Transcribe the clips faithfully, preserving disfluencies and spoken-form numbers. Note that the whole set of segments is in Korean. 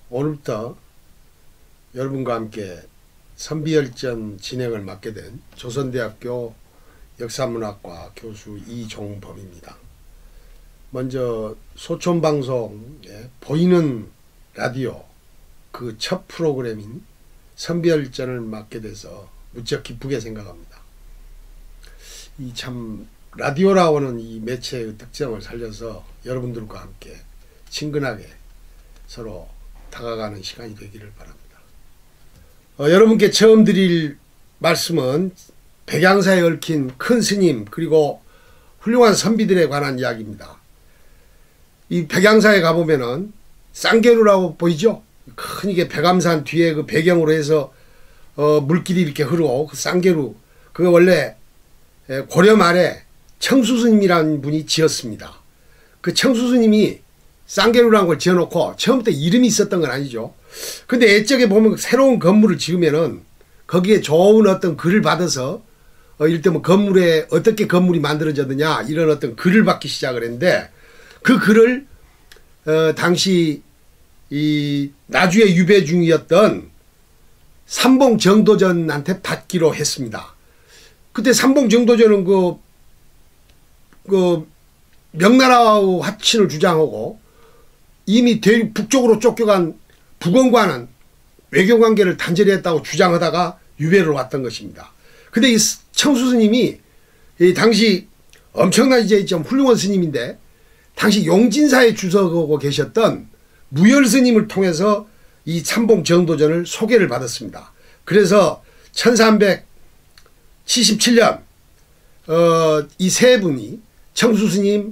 오늘부터 여러분과 함께 선비열전 진행을 맡게 된 조선대학교 역사문학과 교수 이종범입니다. 먼저 소촌방송의 보이는 라디오 그 첫 프로그램인 선비열전을 맡게 돼서 무척 기쁘게 생각합니다. 이 참 라디오라고는 이 매체의 특성을 살려서 여러분들과 함께 친근하게 서로 다가가는 시간이 되기를 바랍니다. 어, 여러분께 처음 드릴 말씀은 백양사에 얽힌 큰 스님 그리고 훌륭한 선비들에 관한 이야기입니다. 이 백양사에 가보면은 쌍계루라고 보이죠? 큰 이게 백암산 뒤에 그 배경으로 해서 어, 물길이 이렇게 흐르고 그 쌍계루 그거 원래 고려 말에 청수스님이라는 분이 지었습니다. 그 청수스님이 쌍계루라는 걸 지어놓고 처음부터 이름이 있었던 건 아니죠. 근데 옛적에 보면 새로운 건물을 지으면은 거기에 좋은 어떤 글을 받아서 어, 이를테면 뭐 건물에 어떻게 건물이 만들어졌느냐 이런 어떤 글을 받기 시작을 했는데 그 글을 어, 당시 이 나주의 유배 중이었던 삼봉 정도전한테 받기로 했습니다. 그때 삼봉 정도전은 그, 그 명나라와 화친을 주장하고 이미 대, 북쪽으로 쫓겨간 북원과는 외교관계를 단절히 했다고 주장하다가 유배를 왔던 것입니다. 근데 이 청수스님이 이 당시 엄청난 이제 좀 훌륭한 스님인데 당시 용진사에 주석하고 계셨던 무열스님을 통해서 이 삼봉 정도전을 소개를 받았습니다. 그래서 천삼백칠십칠 년 어, 이 세 분이 청수스님,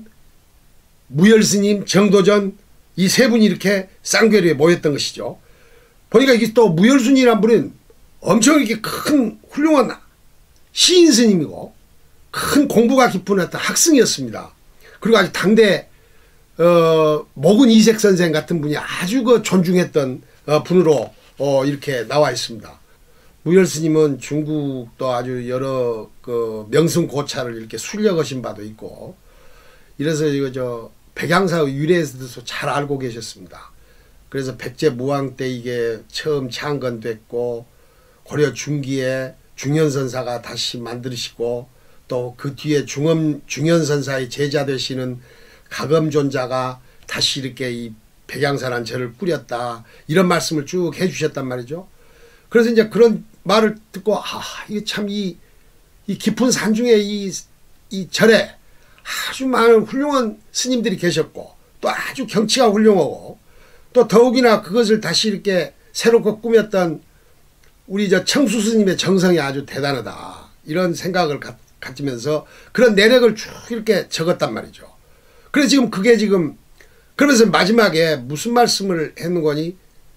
무열스님, 정도전 이 세 분이 이렇게 쌍계루에 모였던 것이죠. 보니까 이게 또 무열스님이란 분은 엄청 이렇게 큰 훌륭한 시인 스님이고 큰 공부가 깊은 어떤 학승이었습니다. 그리고 아주 당대 어, 목은 이색 선생 같은 분이 아주 그 존중했던 어, 분으로 어, 이렇게 나와 있습니다. 무열스님은 중국도 아주 여러 그 명승고차를 이렇게 순려하신 바도 있고 이래서 이거 저 백양사의 유래에서도 잘 알고 계셨습니다. 그래서 백제무왕 때 이게 처음 창건됐고 고려 중기에 중현선사가 다시 만드시고 또 그 뒤에 중엄, 중현선사의 제자 되시는 가검존자가 다시 이렇게 이 백양사란 절을 꾸렸다 이런 말씀을 쭉 해주셨단 말이죠. 그래서 이제 그런 말을 듣고 아 이게 참 이 이 깊은 산 중에 이, 이 절에 아주 많은 훌륭한 스님들이 계셨고 또 아주 경치가 훌륭하고 또 더욱이나 그것을 다시 이렇게 새롭게 꾸몄던 우리 저 청수 스님의 정성이 아주 대단하다 이런 생각을 갖, 가지면서 그런 내력을 쭉 이렇게 적었단 말이죠. 그래서 지금 그게 지금 그러면서 마지막에 무슨 말씀을 했는 거니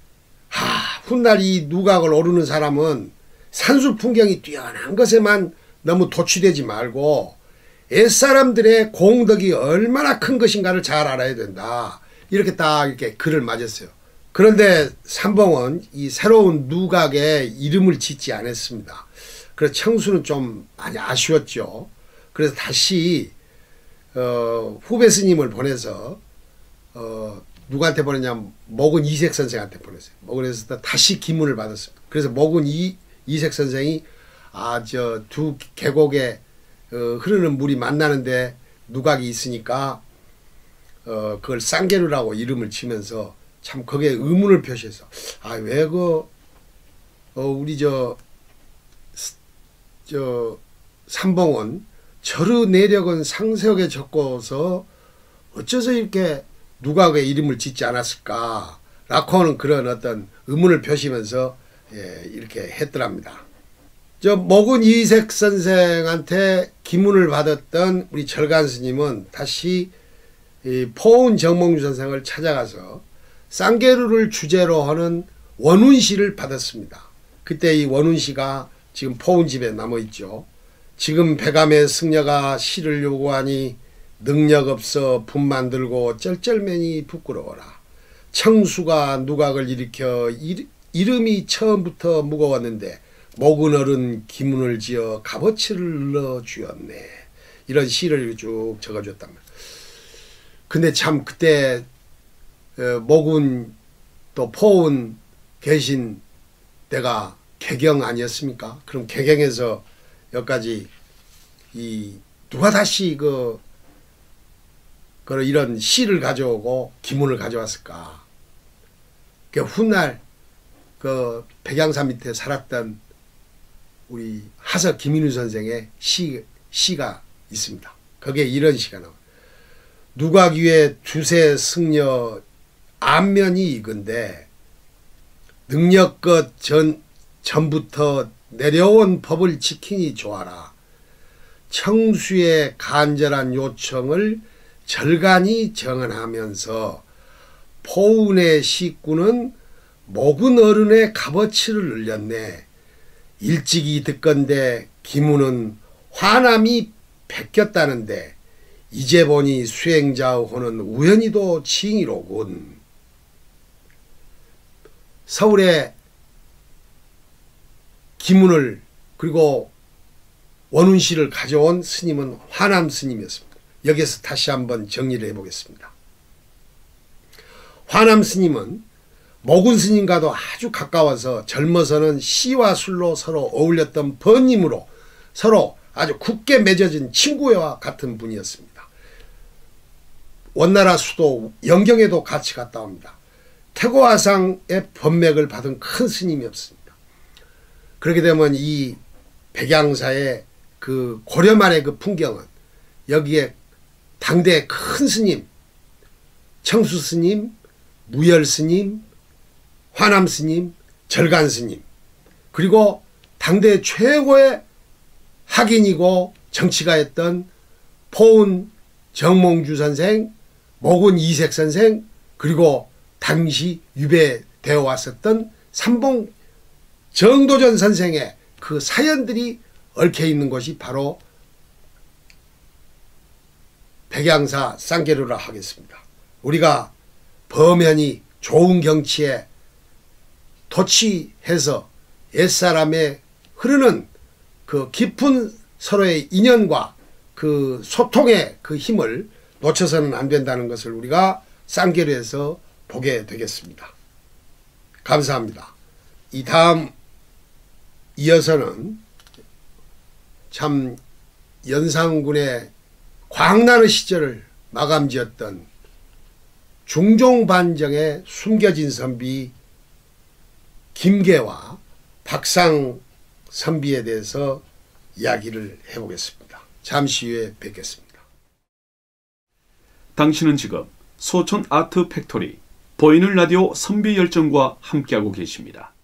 하 훗날 이 누각을 오르는 사람은 산수 풍경이 뛰어난 것에만 너무 도취되지 말고 옛사람들의 공덕이 얼마나 큰 것인가를 잘 알아야 된다. 이렇게 딱 이렇게 글을 맞았어요. 그런데 삼봉은 이 새로운 누각에 이름을 짓지 않았습니다. 그래서 청수는 좀 많이 아쉬웠죠. 그래서 다시 어, 후배 스님을 보내서 어, 누구한테 보냈냐 목은 이색 선생한테 보냈어요. 목은에서 다시 기문을 받았습니다. 그래서 목은 이, 이색 선생이 아 저 두 계곡에 어, 흐르는 물이 만나는데 누각이 있으니까 어, 그걸 쌍계루라고 이름을 지면서 참 거기에 의문을 표시해서 아 왜 그 어, 우리 저, 저 삼봉은 절의 내력은 상세하게 적고서 어째서 이렇게 누각의 이름을 짓지 않았을까 라고 하는 그런 어떤 의문을 표시면서 예, 이렇게 했더랍니다. 저 목은 이색 선생한테 기문을 받았던 우리 절간 스님은 다시 이 포운 정몽주 선생을 찾아가서 쌍계루를 주제로 하는 원운시를 받았습니다. 그때 이 원운시가 지금 포운집에 남아있죠. 지금 백암의 승려가 시를 요구하니 능력 없어 분만 들고 쩔쩔매니 부끄러워라. 청수가 누각을 일으켜 일, 이름이 처음부터 무거웠는데 목은 어른 기문을 지어 값어치를 넣어주었네. 이런 시를 쭉 적어줬단 말이야. 근데 참 그때 어, 목은 또 포운 계신 데가 개경 아니었습니까? 그럼 개경에서 여기까지 이 누가 다시 그, 그 이런 시를 가져오고 기문을 가져왔을까? 그 훗날 그 백양사 밑에 살았던 우리 하석 김인우 선생의 시, 시가 있습니다. 거기에 이런 시가 나와요. 누가귀에 두세 승려 안면이 이건데 능력껏 전, 전부터 내려온 법을 지키니 좋아라. 청수의 간절한 요청을 절간히 정언하면서 포운의 식구는 목은 어른의 값어치를 늘렸네. 일찍이 듣건대 기문은 화남이 베꼈다는데 이제 보니 수행자의 호는 우연히도 칭의로군. 서울에 기문을 그리고 원운시를 가져온 스님은 화남 스님이었습니다. 여기에서 다시 한번 정리를 해보겠습니다. 화남 스님은 모군 스님과도 아주 가까워서 젊어서는 시와 술로 서로 어울렸던 번님으로 서로 아주 굳게 맺어진 친구와 같은 분이었습니다. 원나라 수도 영경에도 같이 갔다 옵니다. 태고화상의 법맥을 받은 큰 스님이었습니다. 그렇게 되면 이 백양사의 그 고려 말의 그 풍경은 여기에 당대의 큰 스님, 청수 스님, 무열 스님, 화남 스님, 절간 스님, 그리고 당대 최고의 학인이고 정치가였던 포운 정몽주 선생, 목은 이색 선생, 그리고 당시 유배되어 왔었던 삼봉 정도전 선생의 그 사연들이 얽혀 있는 것이 바로 백양사 쌍계류라 하겠습니다. 우리가 범연히 좋은 경치에 토치해서 옛사람의 흐르는 그 깊은 서로의 인연과 그 소통의 그 힘을 놓쳐서는 안 된다는 것을 우리가 쌍계류에서 보게 되겠습니다. 감사합니다. 이 다음 이어서는 참 연산군의 광란의 시절을 마감지었던 중종반정의 숨겨진 선비 김계와 박상 선비에 대해서 이야기를 해보겠습니다. 잠시 후에 뵙겠습니다. 당신은 지금 소촌 아트 팩토리 보이는 라디오 선비 열정과 함께하고 계십니다.